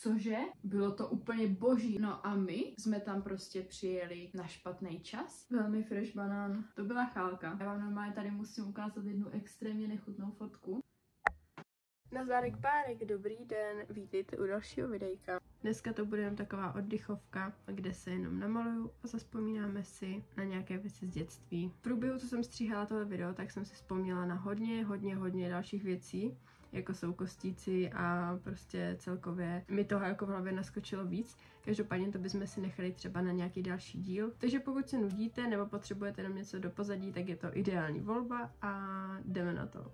cože? Bylo to úplně boží. No a my jsme tam prostě přijeli na špatný čas. Velmi fresh banán. To byla chálka. Já vám normálně tady musím ukázat jednu extrémně nechutnou fotku. Nazdárek párek, dobrý den, vítejte u dalšího videjka. Dneska to bude jen taková oddychovka, kde se jenom namaluju a zazpomínáme si na nějaké věci z dětství. V průběhu, co jsem stříhala tohle video, tak jsem si vzpomněla na hodně dalších věcí, jako jsou kostíci a prostě celkově mi toho jako v hlavě naskočilo víc. Každopádně to bychom si nechali třeba na nějaký další díl. Takže pokud se nudíte nebo potřebujete jenom něco do pozadí, tak je to ideální volba a jdeme na to.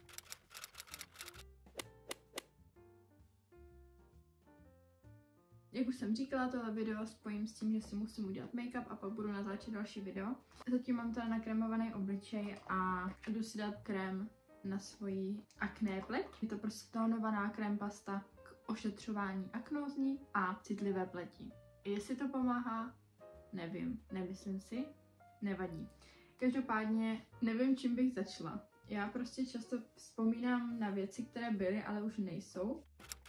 Jak už jsem říkala, tohle video spojím s tím, že si musím udělat make-up a pak budu natáčet další video. Zatím mám teda nakrémovaný obličej a jdu si dát krém na svoji akné pleť. Je to prostě tónovaná krém pasta k ošetřování aknózní a citlivé pleti. Jestli to pomáhá, nevím, nemyslím si, nevadí. Každopádně nevím, čím bych začala. Já prostě často vzpomínám na věci, které byly, ale už nejsou.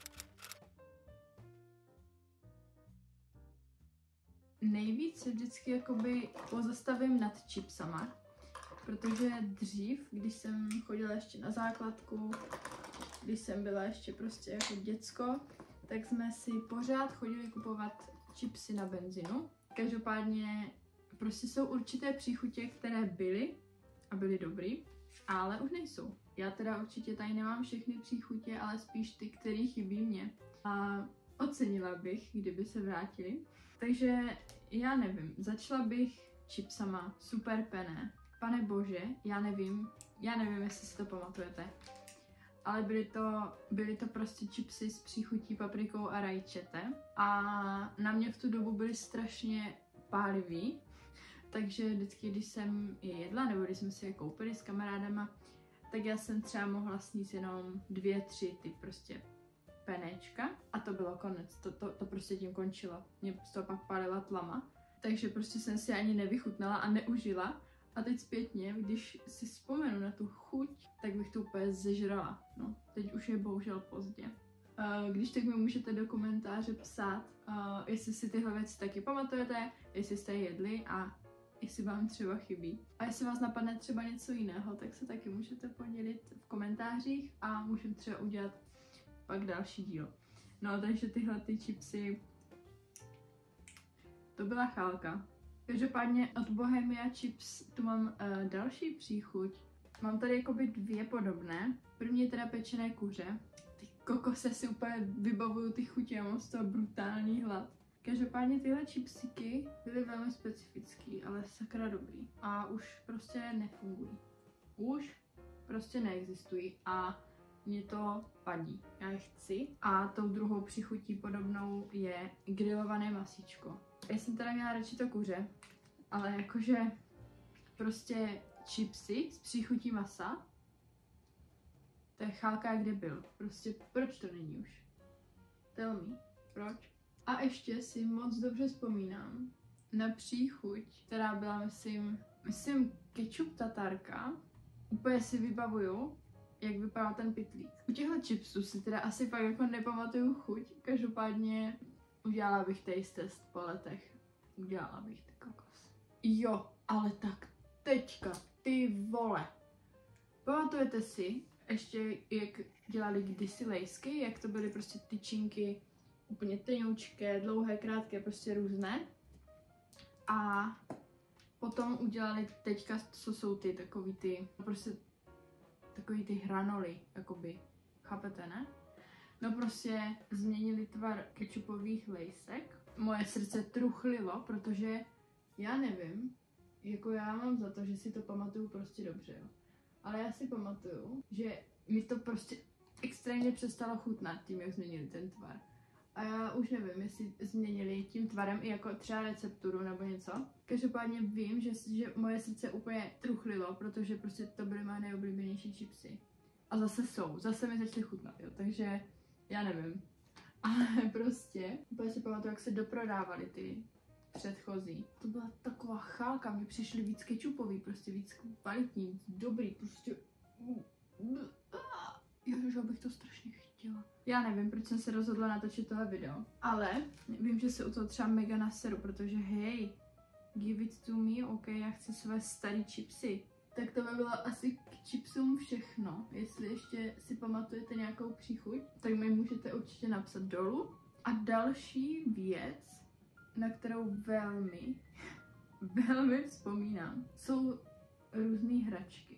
Nejvíc se vždycky jakoby pozastavím nad chipsama, protože dřív, když jsem chodila ještě na základku, když jsem byla ještě prostě jako děcko, tak jsme si pořád chodili kupovat chipsy na benzinu. Každopádně prostě jsou určité příchutě, které byly a byly dobrý, ale už nejsou. Já teda určitě tady nemám všechny příchutě, ale spíš ty, které chybí mě. A ocenila bych, kdyby se vrátili. Takže já nevím, začala bych chipsama Super Penne. Pane bože, já nevím, jestli si to pamatujete. Ale byly to prostě chipsy s příchutí paprikou a rajčetem. A na mě v tu dobu byly strašně pálivý. Takže vždycky, když jsem je jedla, nebo když jsme si je koupili s kamarádama, tak já jsem třeba mohla sníst jenom 2, 3 ty prostě penečka a to bylo konec, to prostě tím končilo. Mě z toho pak pálila tlama, takže prostě jsem si ani nevychutnala a neužila. A teď zpětně, když si vzpomenu na tu chuť, tak bych to úplně zežrala. No, teď už je bohužel pozdě. Když tak mi můžete do komentáře psát, jestli si tyhle věci taky pamatujete, jestli jste je jedli a jestli vám třeba chybí. A jestli vás napadne třeba něco jiného, tak se taky můžete podělit v komentářích a můžeme třeba udělat pak další díl. No, takže tyhle ty chipsy, to byla chálka. Každopádně od Bohemia Chips tu mám další příchuť. Mám tady jakoby 2 podobné. První je teda pečené kuře. Ty kokose si úplně vybavuju ty chutě, já mám z toho brutální hlad. Každopádně tyhle chipsiky byly velmi specifický, ale sakra dobrý. A už prostě nefungují. Už prostě neexistují a mě to vadí. Já je chci. A tou druhou příchutí podobnou je grilované masíčko. Já jsem teda měla radši to kuře, ale jakože prostě chipsy s příchutí masa, to je chálka, jak kde byl. Prostě proč to není už? Tell me, proč? A ještě si moc dobře vzpomínám na příchuť, která byla, myslím ketchup tatarka. Úplně si vybavuju, jak vypadal ten pytlík. U těchto chipsů si teda asi fakt jako nepamatuju chuť, každopádně udělala bych taste test po letech. Udělala bych ty kokos. Jo, ale tak teďka, ty vole. Pamatujete si ještě, jak dělali kdysi lejsky, jak to byly prostě tyčinky úplně tenoučké, dlouhé, krátké, prostě různé. A potom udělali teďka, co jsou ty takový ty, prostě takový ty hranoly, jakoby, chápete, ne? No prostě změnili tvar kečupových lejsek. Moje srdce truchlilo, protože já nevím, jako já mám za to, že si to pamatuju prostě dobře, jo. Ale já si pamatuju, že mi to prostě extrémně přestalo chutnat tím, jak změnili ten tvar. A já už nevím, jestli změnili tím tvarem i jako třeba recepturu nebo něco. Každopádně vím, že moje srdce úplně truchlilo, protože prostě to byly moje nejoblíbenější chipsy. A zase mi začaly chutnat, jo, takže já nevím. Ale prostě, úplně si pamatuju, jak se doprodávaly ty předchozí. To byla taková chálka, mi přišly víc kečupový, prostě víc kvalitní, dobrý, prostě... Ježiš, abych to strašně chtěla. chtěla. Já nevím, proč jsem se rozhodla natočit tohle video, ale vím, že se u toho třeba mega naseru, protože hej, give it to me, ok, já chci své staré chipsy. Tak to by bylo asi k chipsům všechno. Jestli ještě si pamatujete nějakou příchuť, tak mi můžete určitě napsat dolů. A další věc, na kterou velmi vzpomínám, jsou různé hračky.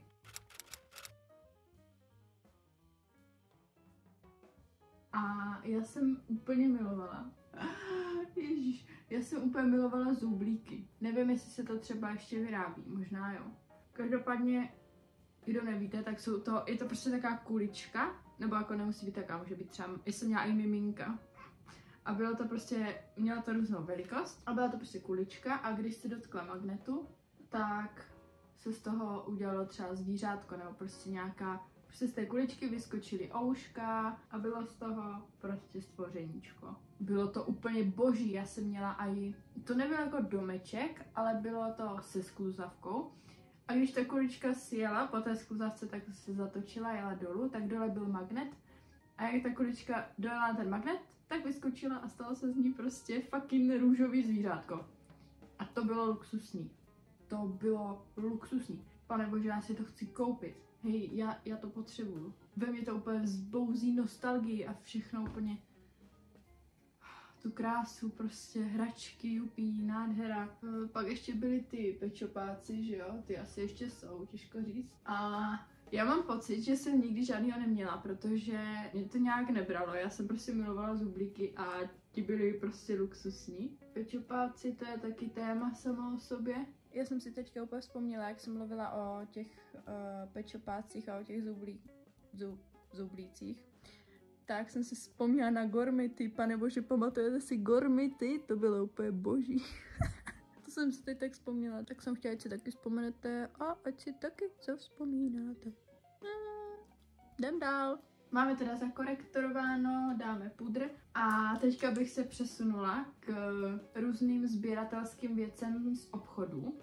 A já jsem úplně milovala. Ježíš, já jsem úplně milovala zublíky. Nevím, jestli se to třeba ještě vyrábí, možná jo. Každopádně, kdo nevíte, tak je to prostě taková kulička, nebo jako nemusí být taková, může být třeba, jestli měla i miminka. A bylo to prostě, měla to různou velikost a byla to prostě kulička a když se dotkla magnetu, tak se z toho udělalo třeba zvířátko nebo prostě nějaká, prostě z té kuličky vyskočily ouška a bylo z toho prostě stvořeníčko. Bylo to úplně boží, já jsem měla i, to nebylo jako domeček, ale bylo to se skluzavkou. A když ta kulička sjela po té skluzavce, tak se zatočila, jela dolů, tak dole byl magnet. A jak ta kulička dojela na ten magnet, tak vyskočila a stalo se z ní prostě fucking růžový zvířátko. A to bylo luxusní. To bylo luxusní. Pane bože, já si to chci koupit. Hej, já to potřebuju. Ve mně to úplně vzbouzí nostalgii a všechno úplně tu krásu, prostě hračky, jupí, nádhera. Pak ještě byly ty pečopáci, že jo, ty asi ještě jsou, těžko říct. A já mám pocit, že jsem nikdy žádnýho neměla, protože mě to nějak nebralo. Já jsem prostě milovala zublíky a ti byli prostě luxusní. Pečopáci, to je taky téma samo o sobě. Já jsem si teďka úplně vzpomněla, jak jsem mluvila o těch pečopácích a o těch zublících. Tak jsem si vzpomněla na gormity, panebože, pamatujete si gormity? To bylo úplně boží. To jsem si teď tak vzpomněla, tak jsem chtěla, ať si taky vzpomenete a ať si taky co vzpomínáte. Jdem dál. Máme teda zakorektorováno, dáme pudr a teďka bych se přesunula k různým sběratelským věcem z obchodu.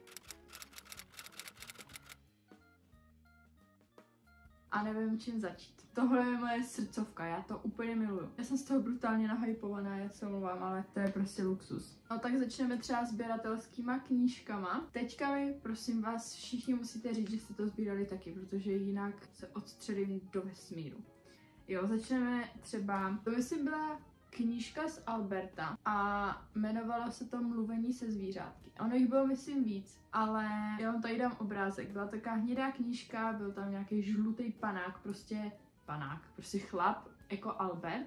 A nevím, čím začít. Tohle je moje srdcovka, já to úplně miluju. Já jsem z toho brutálně nahypovaná, já se omlouvám, ale to je prostě luxus. No tak začneme třeba sběratelskýma knížkama. Teďka mi, prosím vás, všichni musíte říct, že jste to sbírali taky, protože jinak se odstřelím do vesmíru. Jo, začneme třeba, to myslím byla knížka z Alberta a jmenovalo se to Mluvení se zvířátky. Ono jich bylo myslím víc, ale já vám tady dám obrázek. Byla taková hnědá knížka, byl tam nějaký žlutý panák, prostě chlap jako Albert.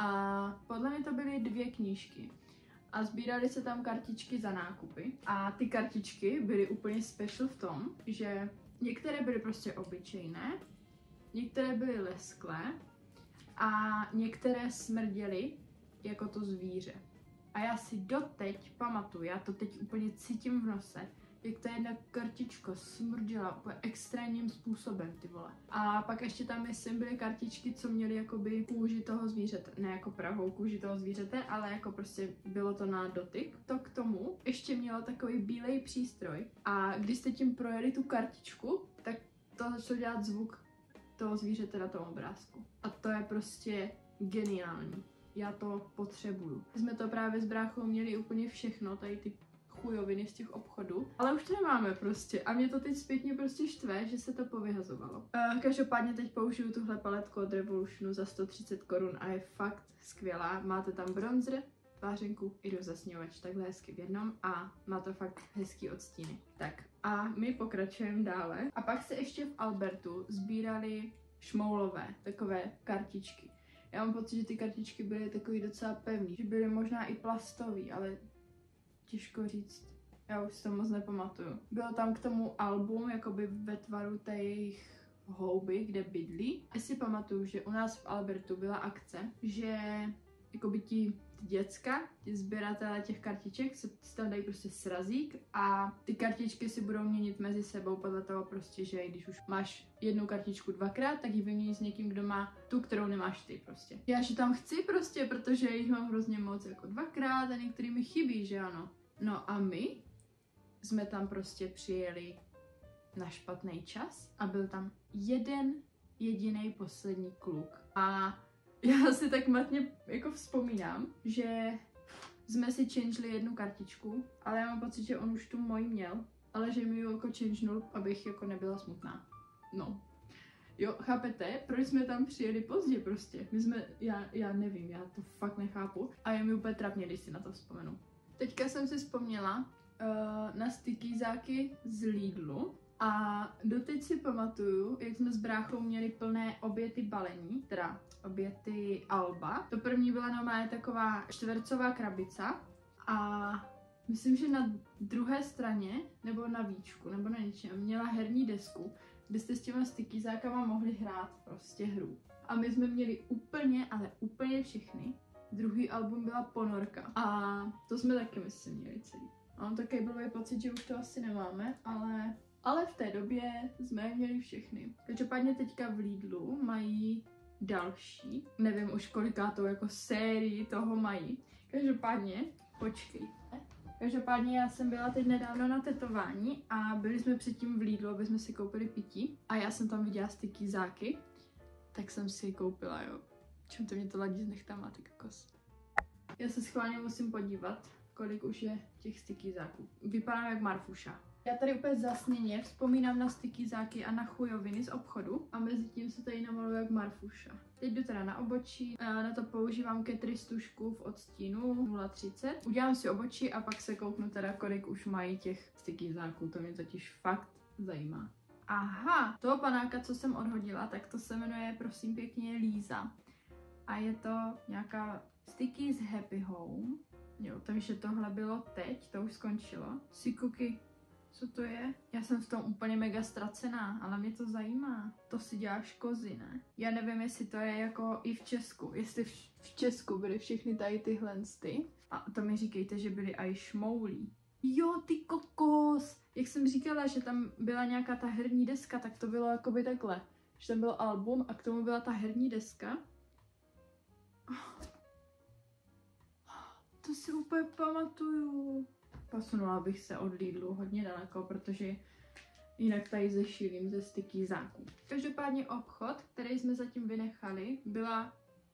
A podle mě to byly 2 knížky. A sbíraly se tam kartičky za nákupy. A ty kartičky byly úplně special v tom, že některé byly prostě obyčejné, některé byly lesklé a některé smrděly jako to zvíře. A já si doteď pamatuju, já to teď úplně cítím v nose, jak ta jedna kartička smrdila úplně extrémním způsobem, ty vole. A pak ještě tam, myslím, byly kartičky, co měly jakoby kůži toho zvířete. Ne jako pravou kůži toho zvířete, ale jako prostě bylo to na dotyk. To k tomu ještě mělo takový bílej přístroj. A když jste tím projeli tu kartičku, tak to začalo dělat zvuk toho zvířete na tom obrázku. A to je prostě geniální. Já to potřebuju. Jsme to právě s bráchou měli úplně všechno, tady ty chujoviny z těch obchodů, ale už to nemáme prostě a mě to teď zpětně prostě štve, že se to povyhazovalo. Každopádně teď použiju tuhle paletku od Revolutionu za 130 korun a je fakt skvělá. Máte tam bronzer, tvářenku i rozesňovač, takhle hezky v jednom a má to fakt hezký odstíny. Tak a my pokračujeme dále. A pak se ještě v Albertu sbírali šmoulové, takové kartičky. Já mám pocit, že ty kartičky byly takový docela pevný, že byly možná i plastový, ale těžko říct. Já už si to moc nepamatuju. Bylo tam k tomu album, jakoby ve tvaru té jejich houby, kde bydlí. Já si pamatuju, že u nás v Albertu byla akce, že jakoby ti děcka, ti sběratelé těch kartiček si tam dají prostě srazík a ty kartičky si budou měnit mezi sebou podle toho prostě, že když už máš jednu kartičku 2krát, tak ji vyměníš s někým, kdo má tu, kterou nemáš ty prostě. Já že tam chci prostě, protože jich mám hrozně moc jako 2krát a některý mi chybí, že ano. No a my jsme tam prostě přijeli na špatný čas a byl tam jeden jediný poslední kluk. A Já si tak matně jako vzpomínám, že jsme si changeli jednu kartičku, ale já mám pocit, že on už tu moji měl, ale že mi ji jako changenul, abych jako nebyla smutná. No. Jo, chápete? Proč jsme tam přijeli pozdě prostě? Já nevím, já to fakt nechápu. A je mi úplně trapně, když si na to vzpomenu. Teďka jsem si vzpomněla na stykýzáky z Lidlu. A doteď si pamatuju, jak jsme s bráchou měli plné obě ty balení, teda obě ty alba. To první byla normálně taková čtvercová krabica a myslím, že na druhé straně, nebo na víčku, nebo na něčem, měla herní desku, kde jste s těma stykýzákama mohli hrát prostě hru. A my jsme měli úplně, ale úplně všechny. Druhý album byla Ponorka. A to jsme taky, myslím, měli celý. Mám takový blbý pocit, že už to asi nemáme, ale v té době jsme měli všechny. Každopádně teďka v Lidlu mají další, nevím už kolikátou jako sérii toho mají. Každopádně, počkejte. Každopádně já jsem byla teď nedávno na tetování a byli jsme předtím v Lidlu, aby jsme si koupili pití. A já jsem tam viděla stykýzáky, tak jsem si je koupila, jo. Čím to mě to ladí s nechtama, ty kokos. Já se schválně musím podívat, kolik už je těch stykýzáků. Vypadám jak Marfuša. Já tady úplně zasněně vzpomínám na stykýzáky a na chujoviny z obchodu a mezi tím se tady namaluju jak Marfuša. Teď jdu teda na obočí, na to používám Catrice tušku v odstínu 0,30. Udělám si obočí a pak se kouknu teda, kolik už mají těch stykýzáků, to mě totiž fakt zajímá. Aha, toho panáka, co jsem odhodila, tak to se jmenuje prosím pěkně Líza. A je to nějaká sticky z Happy Home. Jo, takže tohle bylo teď, to už skončilo. Sikuki, co to je? Já jsem v tom úplně mega ztracená, ale mě to zajímá. To si děláš kozy, ne? Já nevím, jestli to je jako i v Česku. Jestli v Česku byly všechny tady tyhle ty. A to mi říkejte, že byly i šmoulí. Jo, ty kokos! Jak jsem říkala, že tam byla nějaká ta herní deska, tak to bylo jakoby takhle. Že tam byl album a k tomu byla ta herní deska. To si úplně pamatuju. Posunula bych se od Lidlu hodně daleko, protože jinak tady zešilím ze stykýzáků. Každopádně obchod, který jsme zatím vynechali, byla.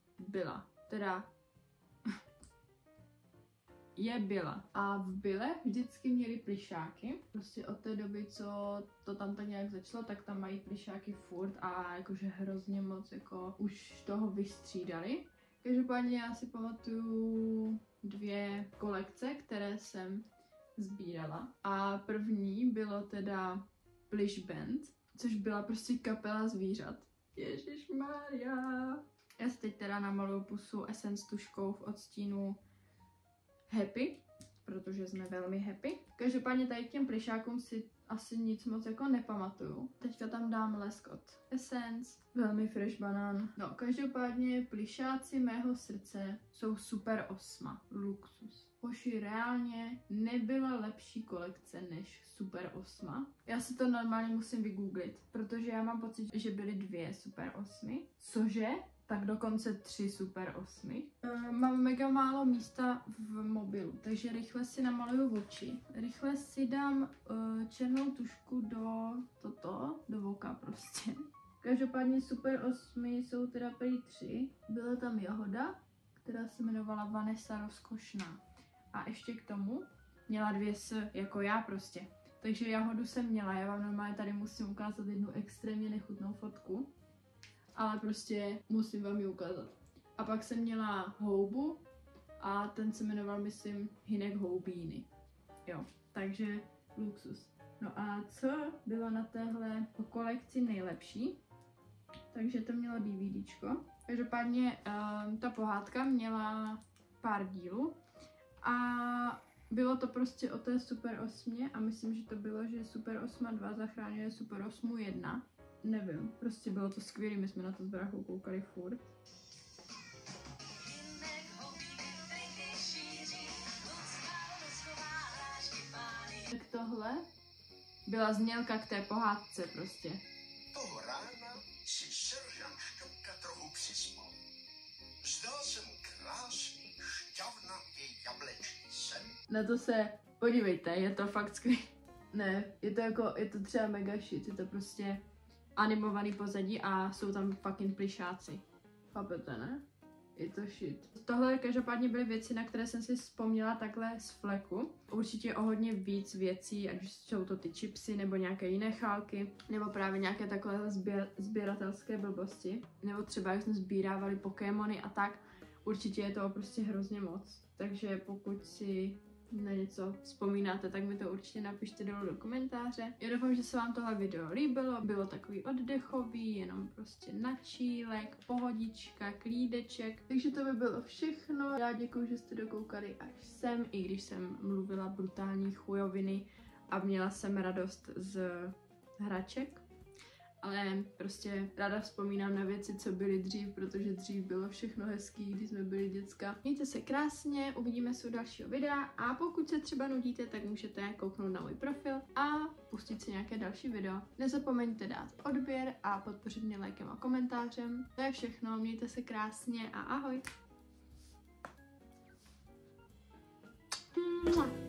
A v Bile vždycky měli plišáky. Prostě od té doby, co to tam tak nějak začalo, tak tam mají plišáky furt a jakože hrozně moc jako už toho vystřídali. Každopádně já si pamatuju 2 kolekce, které jsem sbírala. A první bylo teda Plish Band, což byla prostě kapela zvířat. Ježišmarja. Já si teď teda namaluju pusu Essence tuškou v odstínu Happy, protože jsme velmi happy. Každopádně tady k těm plišákům si asi nic moc jako nepamatuju. Teďka tam dám lesk od Essence, velmi fresh banán. No, každopádně plišáci mého srdce jsou Super 8, luxus. Hoši, reálně nebyla lepší kolekce než Super 8. Já si to normálně musím vygooglit, protože já mám pocit, že byly 2 Super 8. Cože? Tak dokonce 3 Super 8. Mám mega málo místa v mobilu, takže rychle si namaluju oči. Rychle si dám černou tušku do voka prostě. Každopádně Super 8 jsou teda prý 3. Byla tam Jahoda, která se jmenovala Vanessa Rozkošná. A ještě k tomu měla 2 S, jako já prostě. Takže Jahodu jsem měla, já vám normálně tady musím ukázat jednu extrémně nechutnou fotku. Ale prostě musím vám ji ukázat. A pak jsem měla Houbu a ten se jmenoval, myslím, Hynek Houbíny. Jo, takže luxus. No a co bylo na téhle kolekci nejlepší? Takže to mělo DVDčko. Každopádně ta pohádka měla pár dílů a bylo to prostě o té Super 8 a myslím, že to bylo, že Super 8 2 zachráňuje Super 8 1. Nevím, prostě bylo to skvělé, my jsme na to s bráchou koukali furt. Tak tohle byla znělka k té pohádce prostě. Toho rána si seržant Šťopka trochu přispal. Zdal se mu krásný, šťavnatý jablečný sen. Na to se podívejte, je to fakt skvělé. Ne, je to třeba mega shit, je to prostě animovaný pozadí a jsou tam fucking plišáci. Chápete, ne? je to shit. Tohle každopádně byly věci, na které jsem si vzpomněla takhle z fleku. Určitě o hodně víc věcí, ať už jsou to ty chipsy, nebo nějaké jiné chálky, nebo právě nějaké takové sběratelské blbosti. Nebo třeba jak jsme sbírávali Pokémony a tak. Určitě je toho prostě hrozně moc. Takže pokud si na něco vzpomínáte, tak mi to určitě napište dolů do komentáře. Já doufám, že se vám tohle video líbilo, bylo takový oddechový, jenom prostě na čílek, pohodička, klídeček. Takže to by bylo všechno. Já děkuji, že jste dokoukali až sem, i když jsem mluvila brutální chujoviny a měla jsem radost z hraček. Ale prostě ráda vzpomínám na věci, co byly dřív, protože dřív bylo všechno hezký, když jsme byli děcka. Mějte se krásně, uvidíme se u dalšího videa a pokud se třeba nudíte, tak můžete kouknout na můj profil a pustit si nějaké další video. Nezapomeňte dát odběr a podpořit mě lajkem a komentářem. To je všechno, mějte se krásně a ahoj!